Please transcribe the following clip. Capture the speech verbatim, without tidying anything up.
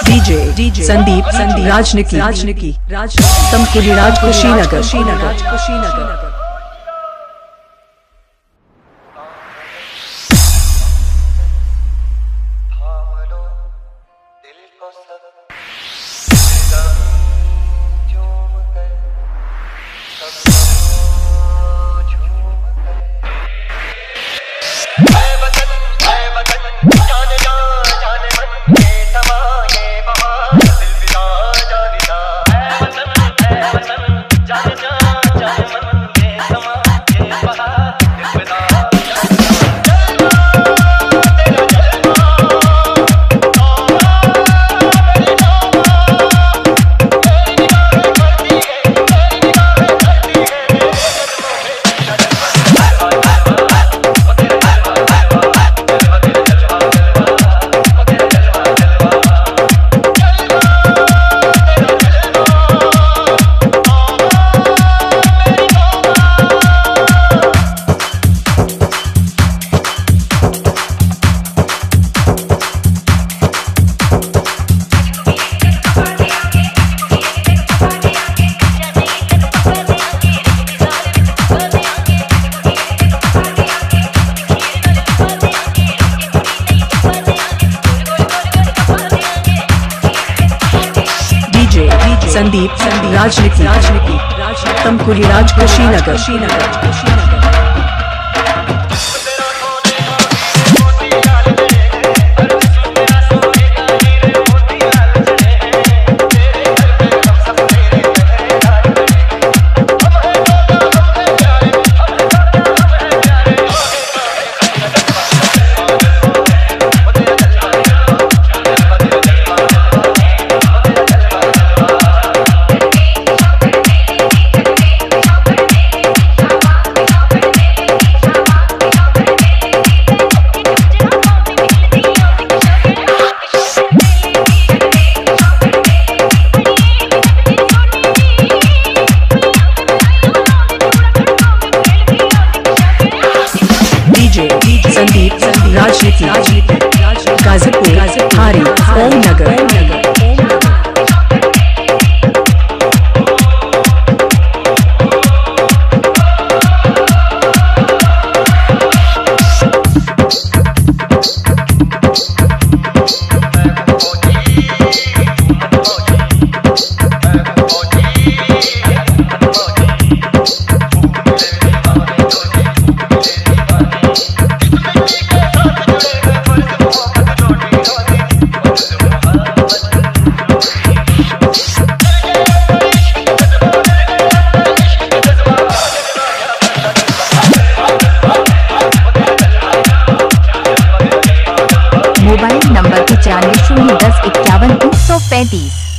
DJ DJ Sandeep Sandeep राजनिकी राजनिकी राजनिकी तमकुलीराज कुशीनगर कुशीनगर कुशीनगर संदीप संदीप राजनिकी राजनिकी तमकुलीराज कुशीनगर कुशीनगर कुशीनगर संदीप संदीप राजनीति राजनीति गाजीपुर हारी ओम नगर मोबाइल नंबर पचानवे शून्य दस इक्यावन तीन सौ पैंतीस।